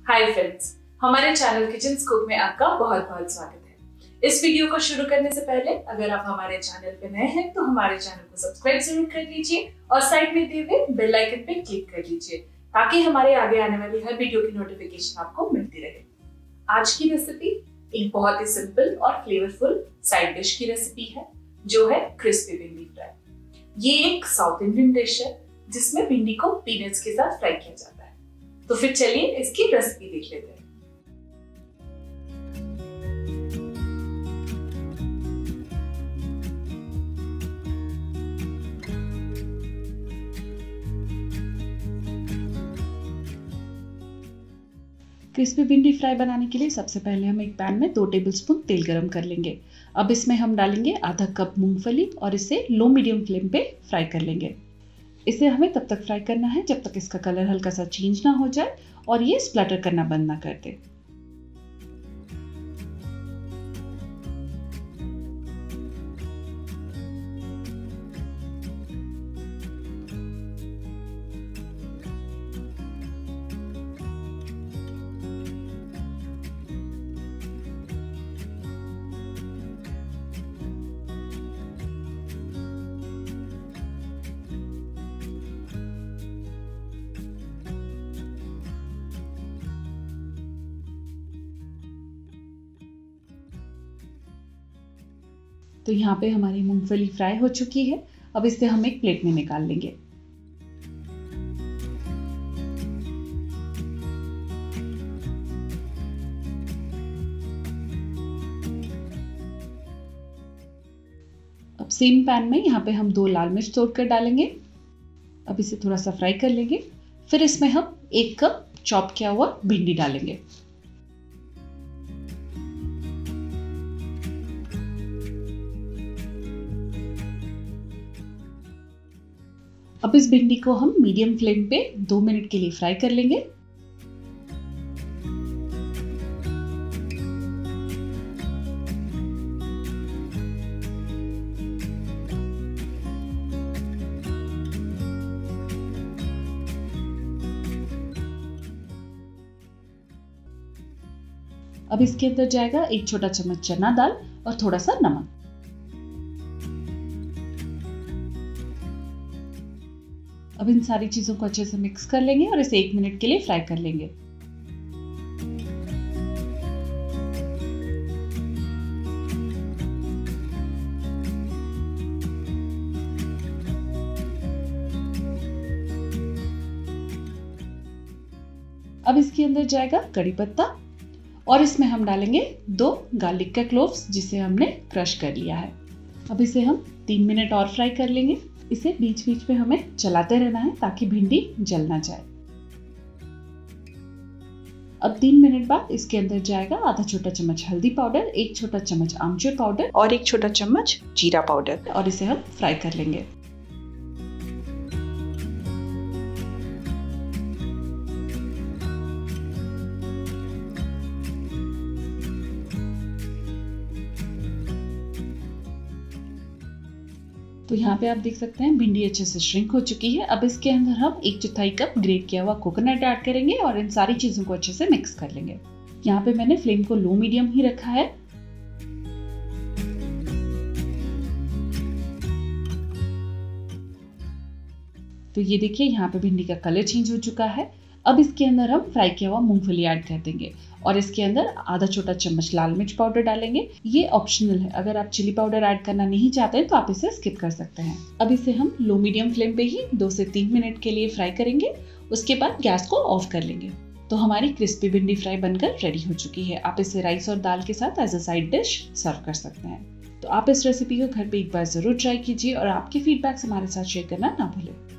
हाय friends, हमारे channel Kitchen Scoop में आपका बहुत बहुत स्वागत है। इस वीडियो को शुरू करने से पहले अगर आप हमारे चैनल पे नए हैं तो हमारे चैनल को सब्सक्राइब जरूर कर लीजिए और साइड में दिए हुए बेल आइकन पे क्लिक कर लीजिए ताकि हमारे आगे आने वाली हर वीडियो की नोटिफिकेशन आपको मिलती रहे। आज की रेसिपी एक बहुत ही सिंपल और फ्लेवरफुल साइड डिश की रेसिपी है जो है क्रिस्पी भिंडी फ्राई। ये एक साउथ इंडियन डिश है जिसमें भिंडी को पीनट्स के साथ फ्राई किया जाता है। तो फिर चलिए इसकी रेसिपी देख लेते हैं। क्रिस्पी भिंडी फ्राई बनाने के लिए सबसे पहले हम एक पैन में 2 टेबलस्पून तेल गरम कर लेंगे। अब इसमें हम डालेंगे आधा कप मूंगफली और इसे लो मीडियम फ्लेम पे फ्राई कर लेंगे। इसे हमें तब तक फ्राई करना है जब तक इसका कलर हल्का सा चेंज ना हो जाए और ये स्प्लटर करना बंद ना कर दे। तो यहाँ पे हमारी मूंगफली फ्राई हो चुकी है। अब इसे हम एक प्लेट में निकाल लेंगे। अब सेम पैन में यहाँ पे हम 2 लाल मिर्च तोड़कर डालेंगे। अब इसे थोड़ा सा फ्राई कर लेंगे। फिर इसमें हम 1 कप चॉप किया हुआ भिंडी डालेंगे। अब इस भिंडी को हम मीडियम फ्लेम पे 2 मिनट के लिए फ्राई कर लेंगे। अब इसके अंदर जाएगा 1 छोटा चम्मच चना दाल और थोड़ा सा नमक। अब इन सारी चीजों को अच्छे से मिक्स कर लेंगे और इसे 1 मिनट के लिए फ्राई कर लेंगे। अब इसके अंदर जाएगा कड़ी पत्ता और इसमें हम डालेंगे 2 गार्लिक का क्लोव्स जिसे हमने क्रश कर लिया है। अब इसे हम 3 मिनट और फ्राई कर लेंगे। इसे बीच बीच में हमें चलाते रहना है ताकि भिंडी जल ना जाए। अब 3 मिनट बाद इसके अंदर जाएगा आधा छोटा चम्मच हल्दी पाउडर, 1 छोटा चम्मच आमचूर पाउडर और 1 छोटा चम्मच जीरा पाउडर और इसे हम फ्राई कर लेंगे। तो यहाँ पे आप देख सकते हैं भिंडी अच्छे से श्रिंक हो चुकी है। अब इसके अंदर हम 1/4 कप ग्रेट किया हुआ कोकोनट ऐड करेंगे और इन सारी चीजों को अच्छे से मिक्स कर लेंगे। यहाँ पे मैंने फ्लेम को लो मीडियम ही रखा है। तो ये देखिए यहाँ पे भिंडी का कलर चेंज हो चुका है। अब इसके अंदर हम फ्राई किया हुआ मूंगफली ऐड कर देंगे और इसके अंदर आधा छोटा चम्मच लाल मिर्च पाउडर डालेंगे। ये ऑप्शनल है, अगर आप चिली पाउडर ऐड करना नहीं चाहते तो आप इसे स्किप कर सकते हैं। अब इसे हम लो मीडियम फ्लेम पे ही 2 से 3 मिनट के लिए फ्राई करेंगे। उसके बाद गैस को ऑफ कर लेंगे। तो हमारी क्रिस्पी भिंडी फ्राई बनकर रेडी हो चुकी है। आप इसे राइस और दाल के साथ as a side dish serve कर सकते हैं। तो आप इस रेसिपी को घर पे एक बार जरूर ट्राई कीजिए और आपके फीडबैक्स हमारे साथ शेयर करना ना भूलें।